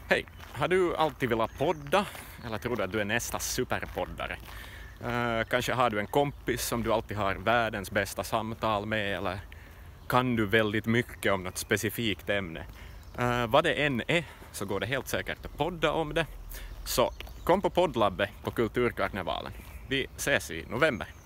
Hej, har du alltid velat podda eller tror du att du är nästa superpoddare? Kanske har du en kompis som du alltid har världens bästa samtal med eller kan du väldigt mycket om något specifikt ämne? Vad det än är så går det helt säkert att podda om det. Så kom på poddlabbet på Kulturkarnevalen. Vi ses i november.